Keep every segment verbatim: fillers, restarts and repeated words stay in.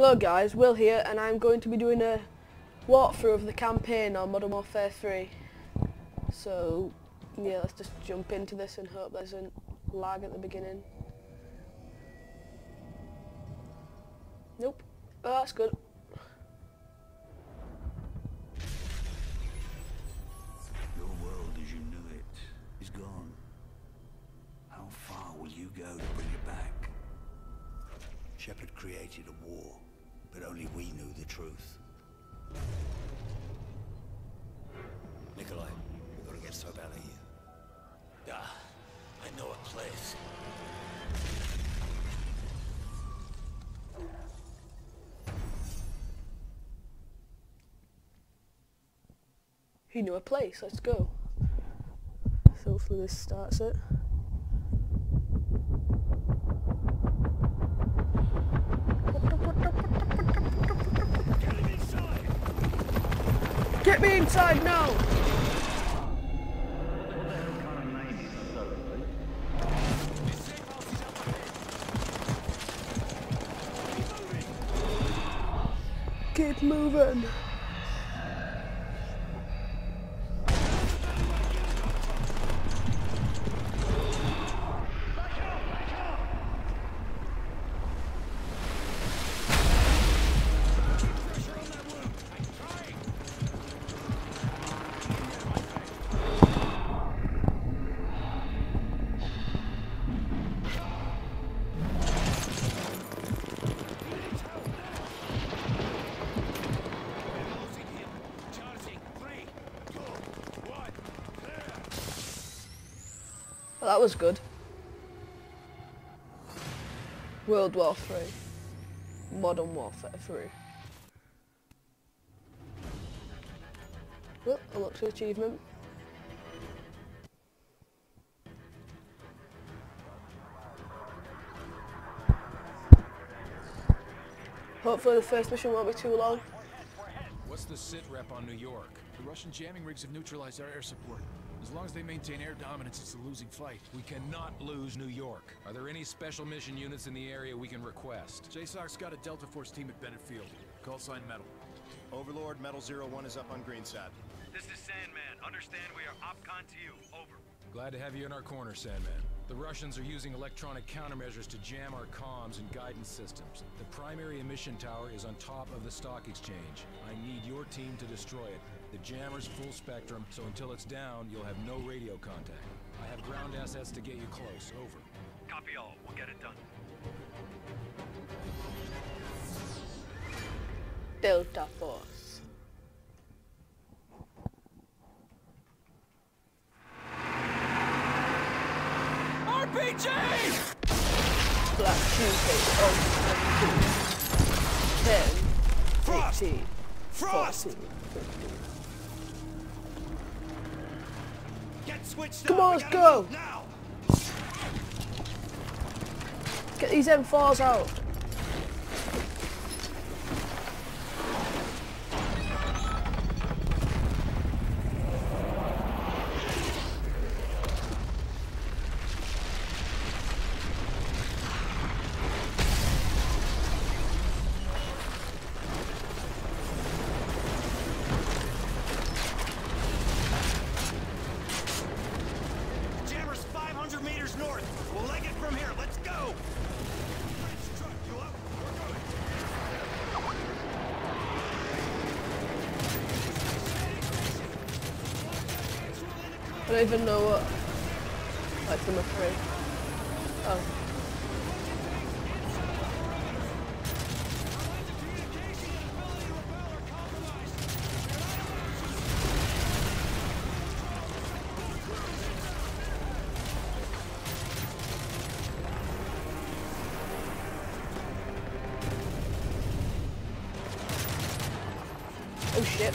Hello guys, Will here, and I'm going to be doing a walkthrough of the campaign on Modern Warfare three. So, yeah, let's just jump into this and hope there isn't lag at the beginning. Nope. Oh, that's good. Your world as you knew it is gone. How far will you go to bring it back? Shepard created a war, but only we knew the truth. Nikolai, we've got to get Soap out of here. Ah, I know a place. He knew a place, let's go. So hopefully this starts it. Get me inside now! Keep moving! Well, that was good. World War three. Modern Warfare three. Well, unlock to achievement. Hopefully the first mission won't be too long. What's the sit rep on New York? The Russian jamming rigs have neutralized our air support. As long as they maintain air dominance, it's a losing fight. We cannot lose New York. Are there any special mission units in the area we can request? J SOC's got a Delta Force team at Bennett Field. Call sign Metal. Overlord, Metal Zero One is up on Greenside. This is Sandman. Understand we are OpCon to you. Over. Glad to have you in our corner, Sandman. The Russians are using electronic countermeasures to jam our comms and guidance systems. The primary emission tower is on top of the stock exchange. I need your team to destroy it. The jammer's full spectrum, so until it's down, you'll have no radio contact. I have ground assets to get you close. Over. Copy all. We'll get it done. Delta Force. R P G! Black Tuesday on ten, Frost! eighteen, Frost! fourteen, fifteen. Get switched Come up. on, We let's gotta go. move now. Get these M fours out. Jammer's five hundred meters north. We'll leg it from here. Let's go. French truck, you up? We're going. I don't even know what. Like number three. Oh. Oh shit.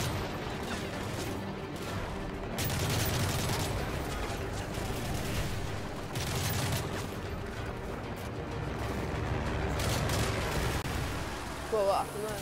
Whoa, what happened there?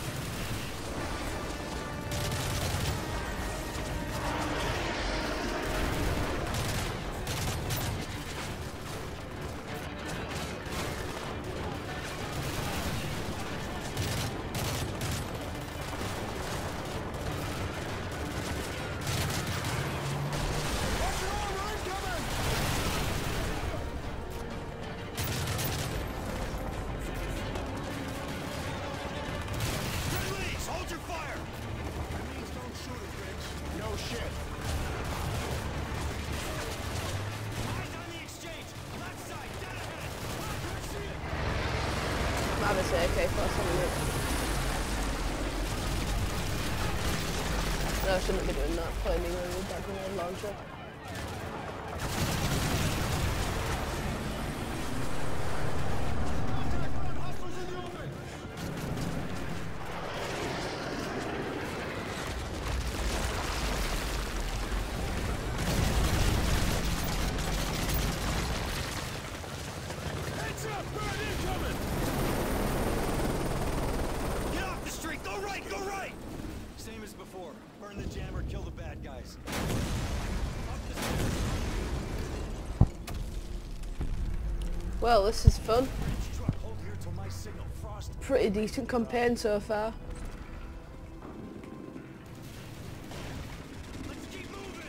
shit. Eyes on the exchange. Left side, dead ahead. I see it. I have a say, okay, first one minute. No, I shouldn't be doing that. Playing me with that grenade launcher. Get off the street. Go right. Go right. Same as before. Burn the jammer. Kill the bad guys. Up the stairs. Well, this is fun. Bridge truck, hold here till my signal. Frost. Pretty decent campaign so far. Let's keep moving.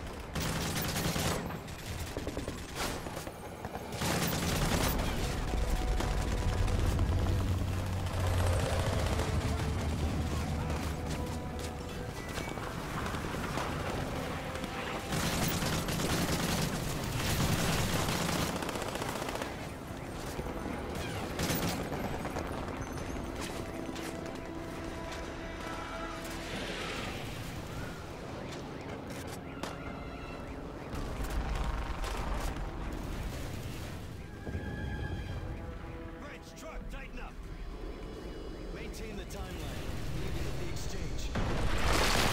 Bridge truck, tighten up. Maintain the timeline. We need to hit the exchange.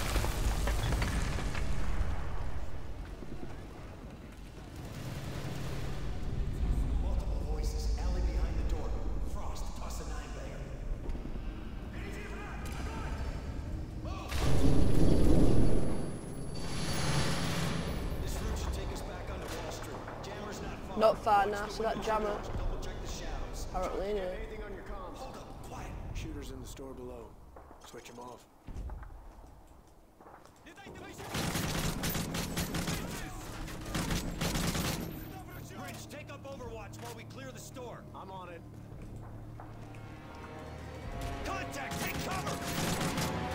Multiple voices. Alley behind the door. Frost, toss a nine banger. This route should take us back onto Wall Street. Jammer's not far. Not far Watch now, the so that windows jammer. and double check the shadows. Apparently, anyway. Anything on your comms? Hold up, quiet. Shooters in the store below. Switch them off. Bridge, take up Overwatch while we clear the store. I'm on it. Contact, take cover!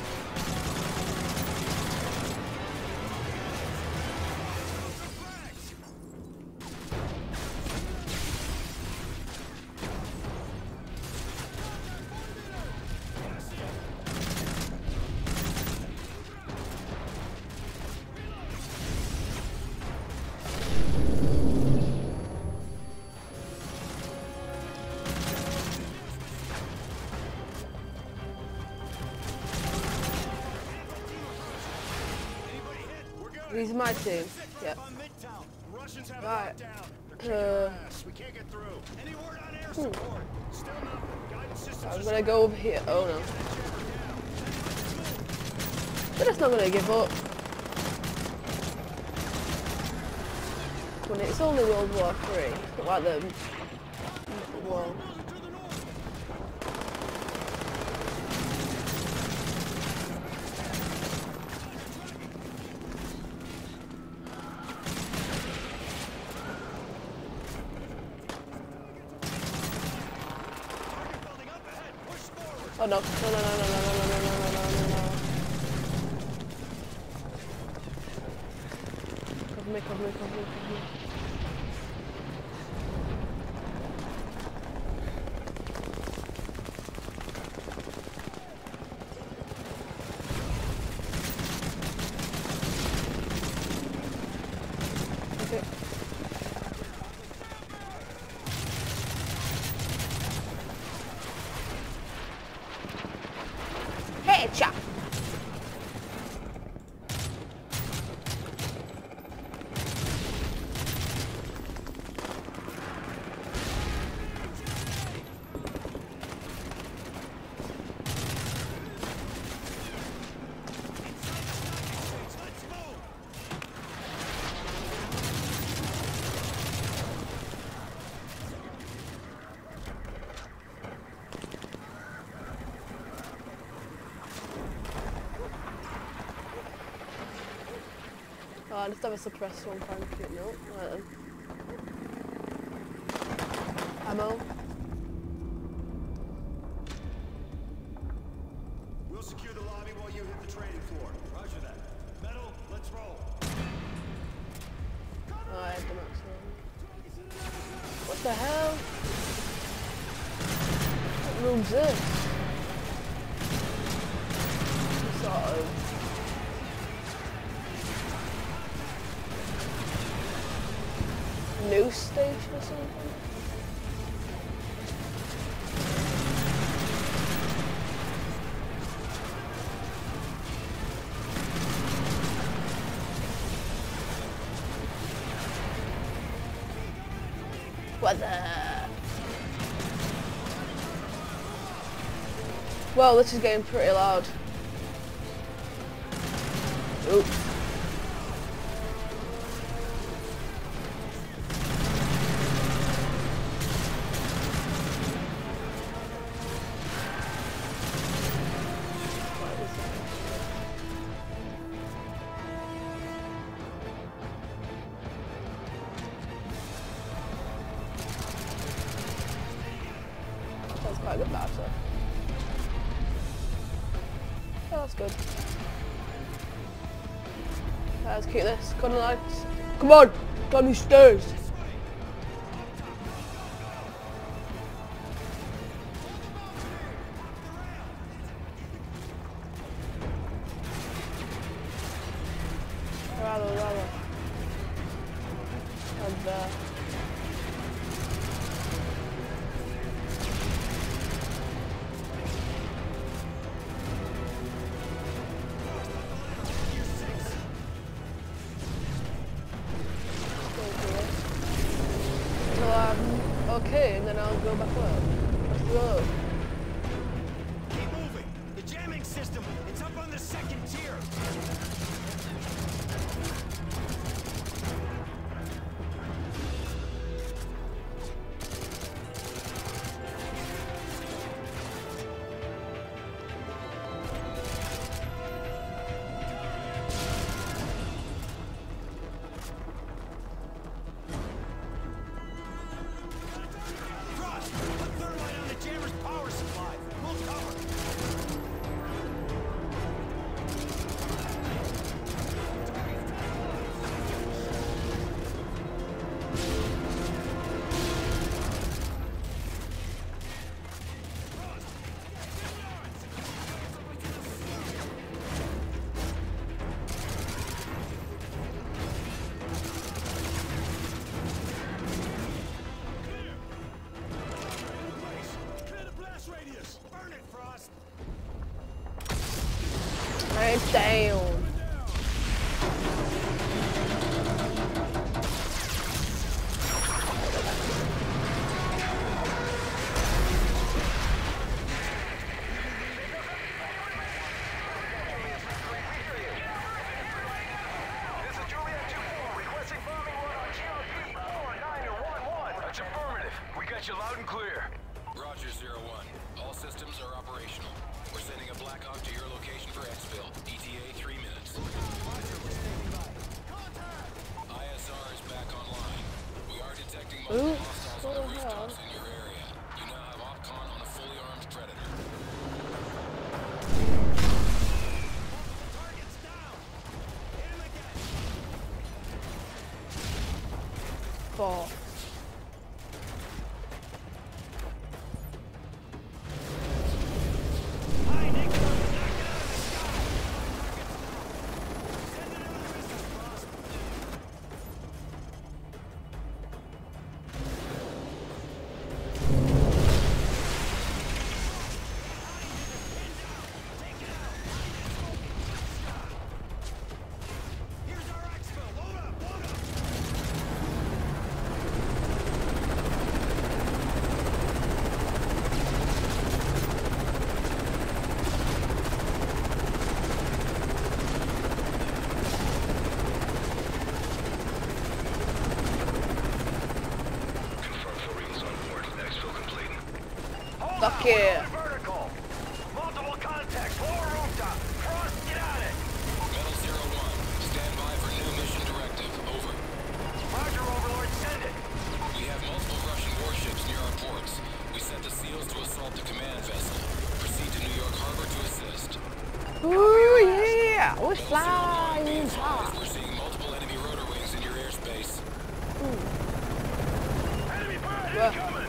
Anybody hit? We're good. These are my team. Yep. On Midtown. Russians have Right. it locked down. Uh, We can't get through. Any word on air support? Still nothing. Guidance systems I'm are gonna go over here. Oh no. They're just not gonna give up. When it's only World War Three, it's not like them. Well, building up ahead. Push forward. oh no, no, no, no, no, no, no, no, no, no, no, no, no. Cover me, cover me, cover me, cover me. Okay. Headshot. Let's move. Oh, I just have a suppressed one, trying to get no. Right then. Ammo. We'll secure the lobby while you hit the trading floor. Roger that. control. Oh, I had the maximum. What the hell? What room's this? Some sort of news station or something? What the? Well, this is getting pretty loud. Oops. That's quite a good map, so. Oh, that's good. Let's keep this. Come on, lights. Come on! Down these stairs! Rather, rather. And there. Okay, and then I'll go back up. Let's go. Keep moving. The jamming system, it's up on the second tier. I'm down. You loud and clear. Roger, zero one. All systems are operational. We're sending a Black Hawk to your location for exfil. E T A three minutes. I S R is back online. We are detecting multiple Ooh, hostiles on the rooftops in your area. You now have OpCon on a fully armed Predator. Target's down. Hit him again. Four. Fuck yeah. Vertical. Multiple contacts. Lower rooftop. Frost, get on it. Metal zero one. Stand by for new mission directive. Over. Roger, Overlord. Send it. We have multiple Russian warships near our ports. We set the SEALs to assault the command vessel. Proceed to New York Harbor to assist. Ooh, yeah. Yeah, we're flying We're high. seeing multiple enemy rotor wings in your airspace. Ooh. Enemy bird Well, incoming!